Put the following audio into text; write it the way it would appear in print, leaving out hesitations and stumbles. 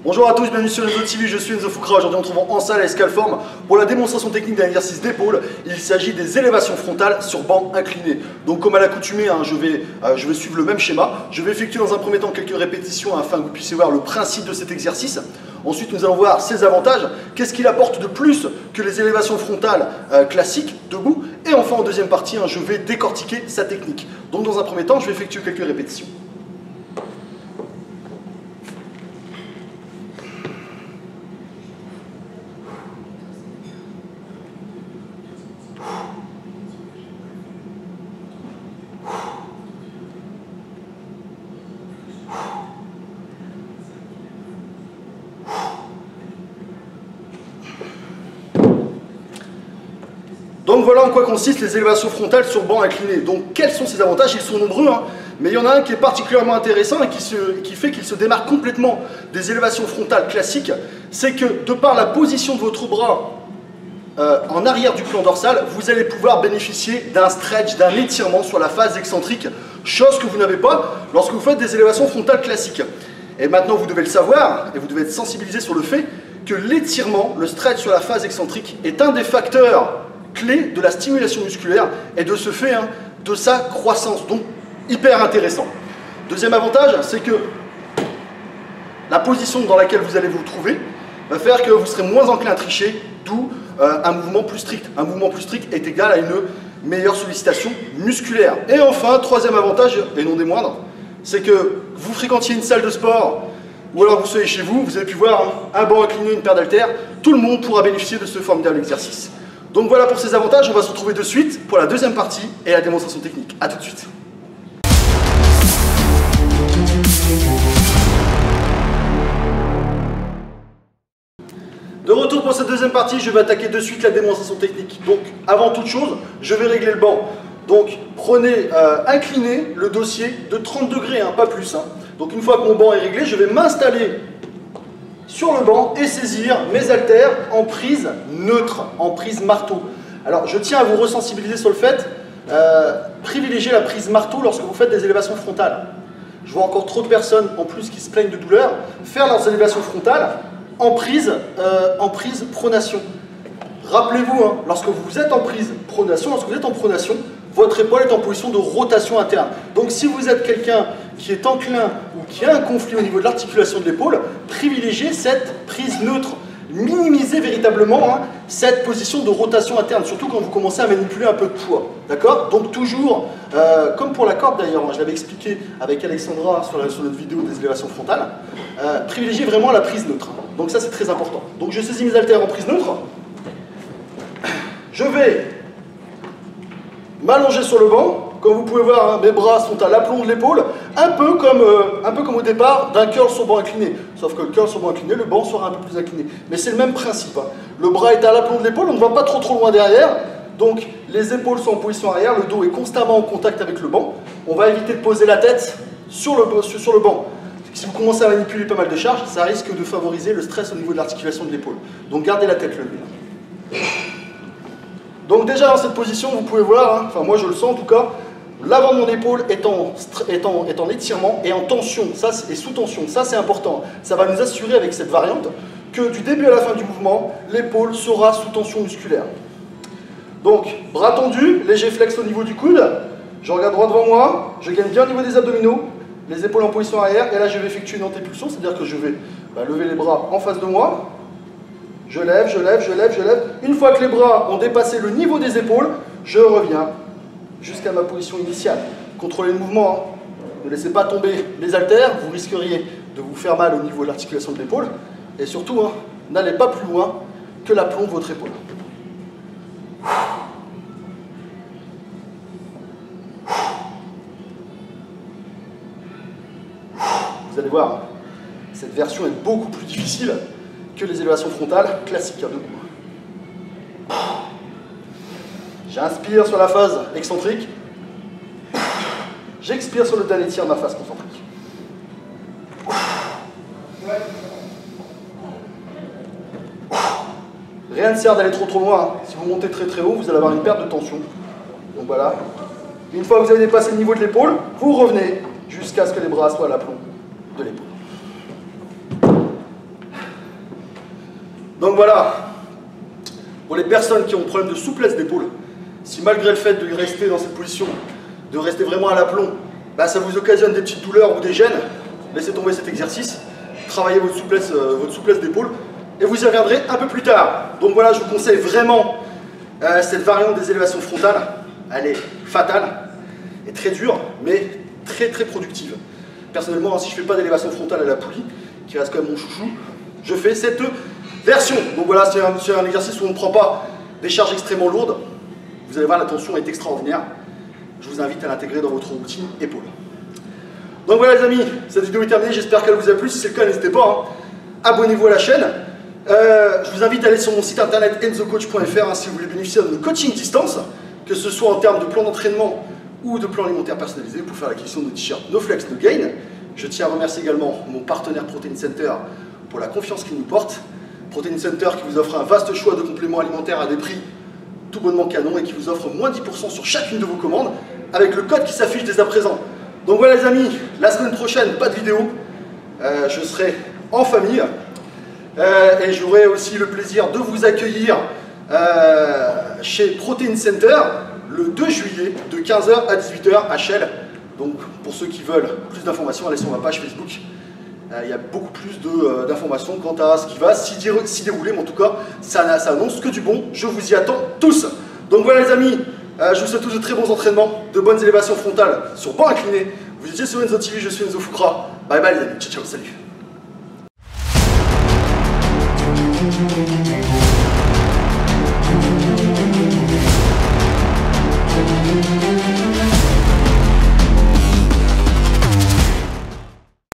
Bonjour à tous, bienvenue sur Enzo TV, je suis Enzo Foucra. Aujourd'hui on se retrouve en salle à Escalform pour la démonstration technique d'un exercice d'épaule. Il s'agit des élévations frontales sur banc incliné. Donc comme à l'accoutumée, je vais suivre le même schéma. Je vais effectuer dans un premier temps quelques répétitions afin que vous puissiez voir le principe de cet exercice. Ensuite nous allons voir ses avantages, qu'est-ce qu'il apporte de plus que les élévations frontales classiques, debout. Et enfin en deuxième partie, je vais décortiquer sa technique. Donc dans un premier temps, je vais effectuer quelques répétitions. Donc voilà en quoi consistent les élévations frontales sur banc incliné. Donc quels sont ces avantages? Ils sont nombreux, mais il y en a un qui est particulièrement intéressant et qui fait qu'il se démarque complètement des élévations frontales classiques. C'est que de par la position de votre bras en arrière du plan dorsal, vous allez pouvoir bénéficier d'un stretch, d'un étirement sur la face excentrique, chose que vous n'avez pas lorsque vous faites des élévations frontales classiques. Et maintenant vous devez le savoir, et vous devez être sensibilisé sur le fait que l'étirement, le stretch sur la face excentrique, est un des facteurs clé de la stimulation musculaire et de ce fait de sa croissance, donc hyper intéressant. Deuxième avantage, c'est que la position dans laquelle vous allez vous trouver va faire que vous serez moins enclin à tricher, d'où un mouvement plus strict. Un mouvement plus strict est égal à une meilleure sollicitation musculaire. Et enfin, troisième avantage, et non des moindres, c'est que vous fréquentiez une salle de sport ou alors vous soyez chez vous, vous avez pu voir un banc incliné, une paire d'haltères, tout le monde pourra bénéficier de ce formidable exercice. Donc voilà pour ces avantages, on va se retrouver de suite pour la deuxième partie et la démonstration technique. A tout de suite. De retour pour cette deuxième partie, je vais attaquer de suite la démonstration technique. Donc avant toute chose, je vais régler le banc. Donc prenez, inclinez le dossier de 30 degrés, pas plus. Donc une fois que mon banc est réglé, je vais m'installer sur le banc et saisir mes haltères en prise neutre, en prise marteau. Alors je tiens à vous ressensibiliser sur le fait, privilégiez la prise marteau lorsque vous faites des élévations frontales. Je vois encore trop de personnes en plus qui se plaignent de douleur faire leurs élévations frontales en prise pronation. Rappelez-vous, lorsque vous êtes en prise pronation, votre épaule est en position de rotation interne. Donc si vous êtes quelqu'un qui est enclin ou qui a un conflit au niveau de l'articulation de l'épaule, privilégiez cette prise neutre. Minimisez véritablement cette position de rotation interne, surtout quand vous commencez à manipuler un peu de poids. D'accord? Donc toujours, comme pour la corde d'ailleurs, je l'avais expliqué avec Alexandra sur notre vidéo des élévations frontales, privilégiez vraiment la prise neutre. Donc ça c'est très important. Donc je saisis mes haltères en prise neutre. Je vais m'allonger sur le banc. Comme vous pouvez voir, mes bras sont à l'aplomb de l'épaule, un peu comme au départ d'un curl sur banc incliné. Sauf que le curl sur banc incliné, le banc sera un peu plus incliné. Mais c'est le même principe. Le bras est à l'aplomb de l'épaule, on ne va pas trop loin derrière. Donc les épaules sont en position arrière, le dos est constamment en contact avec le banc. On va éviter de poser la tête sur le banc. Si vous commencez à manipuler pas mal de charges, ça risque de favoriser le stress au niveau de l'articulation de l'épaule. Donc gardez la tête levée. Donc déjà dans cette position, vous pouvez voir, enfin moi je le sens en tout cas, l'avant de mon épaule est en étirement et en tension, et sous tension, ça c'est important. Ça va nous assurer avec cette variante que du début à la fin du mouvement, l'épaule sera sous tension musculaire. Donc bras tendus, léger flex au niveau du coude, je regarde droit devant moi, je gagne bien au niveau des abdominaux, les épaules en position arrière, et là je vais effectuer une antépulsion, c'est-à-dire que je vais lever les bras en face de moi. Je lève, je lève, je lève, je lève. Une fois que les bras ont dépassé le niveau des épaules, je reviens jusqu'à ma position initiale. Contrôlez le mouvement. Ne laissez pas tomber les haltères, vous risqueriez de vous faire mal au niveau de l'articulation de l'épaule. Et surtout, n'allez pas plus loin que l'aplomb de votre épaule. Vous allez voir, cette version est beaucoup plus difficile que les élévations frontales classiques debout. J'inspire sur la phase excentrique, j'expire sur le dernier tiers de ma phase concentrique. Rien ne sert d'aller trop loin. Si vous montez très haut, vous allez avoir une perte de tension. Donc voilà. Une fois que vous avez dépassé le niveau de l'épaule, vous revenez jusqu'à ce que les bras soient à l'aplomb de l'épaule. Donc voilà, pour les personnes qui ont un problème de souplesse d'épaule, si malgré le fait de rester dans cette position, de rester vraiment à l'aplomb, bah ça vous occasionne des petites douleurs ou des gênes, laissez tomber cet exercice, travaillez votre souplesse d'épaule et vous y reviendrez un peu plus tard. Donc voilà, je vous conseille vraiment cette variante des élévations frontales. Elle est fatale et très dure, mais très productive. Personnellement, si je ne fais pas d'élévation frontale à la poulie, qui reste quand même mon chouchou, je fais cette version. Donc voilà, c'est un exercice où on ne prend pas des charges extrêmement lourdes. Vous allez voir, la tension est extraordinaire. Je vous invite à l'intégrer dans votre routine épaule. Donc voilà les amis, cette vidéo est terminée, j'espère qu'elle vous a plu. Si c'est le cas, n'hésitez pas, hein. Abonnez-vous à la chaîne. Je vous invite à aller sur mon site internet enzocoach.fr si vous voulez bénéficier de coaching distance, que ce soit en termes de plan d'entraînement ou de plan alimentaire personnalisé pour faire l'acquisition de t-shirts No Flex No Gain. Je tiens à remercier également mon partenaire Protein Center pour la confiance qu'il nous porte. Protein Center qui vous offre un vaste choix de compléments alimentaires à des prix tout bonnement canon et qui vous offre moins 10% sur chacune de vos commandes avec le code qui s'affiche dès à présent. Donc voilà les amis, la semaine prochaine, pas de vidéo, je serai en famille et j'aurai aussi le plaisir de vous accueillir chez Protein Center le 2 juillet de 15h à 18h à Chelles. Donc pour ceux qui veulent plus d'informations, allez sur ma page Facebook. Il y a beaucoup plus d'informations quant à ce qui va s'y dérouler, mais en tout cas, ça annonce que du bon. Je vous y attends tous. Donc voilà les amis, je vous souhaite tous de très bons entraînements, de bonnes élévations frontales sur banc incliné. Vous étiez sur Enzo TV, je suis Enzo Foucra. Bye bye les amis, ciao ciao, salut.